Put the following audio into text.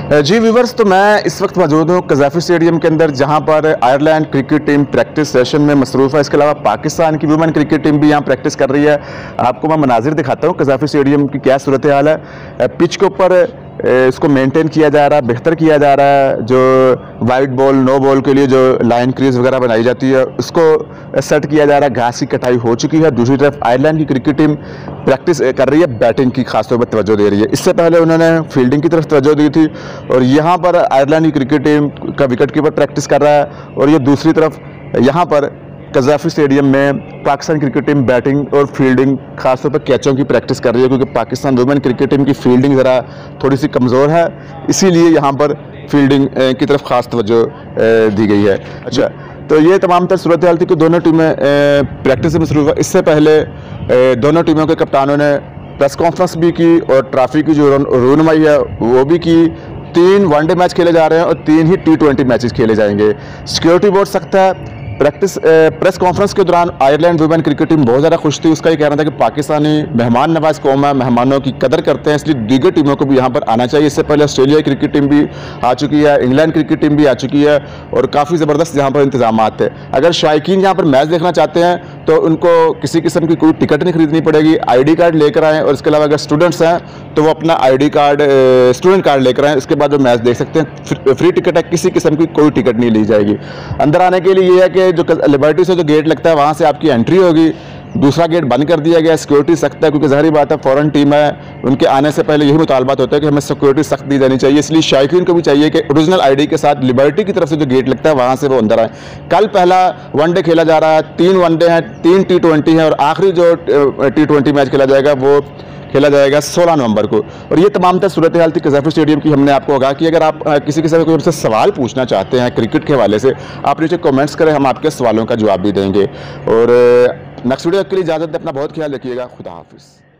जी viewers, तो मैं इस वक्त मौजूद हूँ कज़ाफ़ी स्टेडियम के अंदर, जहाँ पर Ireland cricket team practice session में मसरूफ़ है। इसके अलावा पाकिस्तान की वुमेन क्रिकेट टीम भी यहाँ प्रैक्टिस कर रही है। आपको मैं मनाजिर दिखाता हूँ कज़ाफ़ी स्टेडियम की क्या सूरत हाल है। पिच के ऊपर इसको मेंटेन किया जा रहा है, बेहतर किया जा रहा है। जो वाइड बॉल, नो बॉल के लिए जो लाइन क्रीज वगैरह बनाई जाती है उसको सेट किया जा रहा है। घास की कटाई हो चुकी है। दूसरी तरफ आयरलैंड की क्रिकेट टीम प्रैक्टिस कर रही है, बैटिंग की खासतौर पर तवज्जो दे रही है। इससे पहले उन्होंने फील्डिंग की तरफ तवज्जो दी थी और यहाँ पर आयरलैंड की क्रिकेट टीम का विकेट कीपर प्रैक्टिस कर रहा है और ये दूसरी तरफ यहाँ पर कज़ाफ़ी स्टेडियम में पाकिस्तान क्रिकेट टीम बैटिंग और फील्डिंग खासतौर पर कैचों की प्रैक्टिस कर रही है, क्योंकि पाकिस्तान वुमेन क्रिकेट टीम की फील्डिंग ज़रा थोड़ी सी कमज़ोर है, इसीलिए यहाँ पर फील्डिंग की तरफ खास तवज्जो दी गई है। अच्छा, तो ये तमाम तर सूरत हाल थी कि दोनों टीमें प्रैक्टिस में शुरू हुआ। इससे पहले दोनों टीमों के कप्तानों ने प्रेस कॉन्फ्रेंस भी की और ट्रॉफी की जो रूनुमाई है वो भी की। 3 वनडे मैच खेले जा रहे हैं और 3 ही T20 मैचेस खेले जाएंगे। सिक्योरिटी बहुत सख्त है। प्रेस कॉन्फ्रेंस के दौरान आयरलैंड वुमेन क्रिकेट टीम बहुत ज़्यादा खुश थी। उसका ये कहना था कि पाकिस्तानी मेहमान नवाज कौम है, मेहमानों की कदर करते हैं, इसलिए दीगर टीमों को भी यहाँ पर आना चाहिए। इससे पहले ऑस्ट्रेलिया क्रिकेट टीम भी आ चुकी है, इंग्लैंड क्रिकेट टीम भी आ चुकी है और काफ़ी ज़बरदस्त यहाँ पर इंतजाम थे। अगर शायकीन यहाँ पर मैच देखना चाहते हैं तो उनको किसी किस्म की कोई टिकट नहीं खरीदनी पड़ेगी, ID कार्ड लेकर आएँ। और इसके अलावा अगर स्टूडेंट्स हैं तो वो अपना ID कार्ड, स्टूडेंट कार्ड लेकर आएँ, उसके बाद वो मैच देख सकते हैं। फ्री टिकट है, किसी किस्म की कोई टिकट नहीं ली जाएगी। अंदर आने के लिए ये है कि जो लिबर्टी से जो गेट लगता है वहाँ से आपकी एंट्री होगी। दूसरा गेट बंद कर दिया गया। सिक्योरिटी सख्त है, क्योंकि ज़ाहिर बात है फॉरेन टीम है, उनके आने से पहले यही मुतालबात होता है कि हमें सिक्योरिटी सख्त दी जानी चाहिए। इसलिए शायकीन को भी चाहिए कि ओरिजिनल ID के साथ लिबर्टी की तरफ से जो गेट लगता है वहाँ से वो अंदर आए। कल पहला वनडे खेला जा रहा है, 3 वनडे हैं, 3 T20 हैं और आखिरी जो T20 मैच खेला जाएगा वो खेला जाएगा 16 नवंबर को। और ये तमाम तर सूरत हाल थी कज़ाफ़ी स्टेडियम की। हमने आपको आगाह कि अगर आप किसी किस्म का कोई हमसे सवाल पूछना चाहते हैं क्रिकेट के हवाले से, आप नीचे कमेंट्स करें, हम आपके सवालों का जवाब भी देंगे। और नेक्स्ट वीडियो के लिए इजाज़त दें। अपना बहुत ख्याल रखिएगा। खुदा हाफिज़।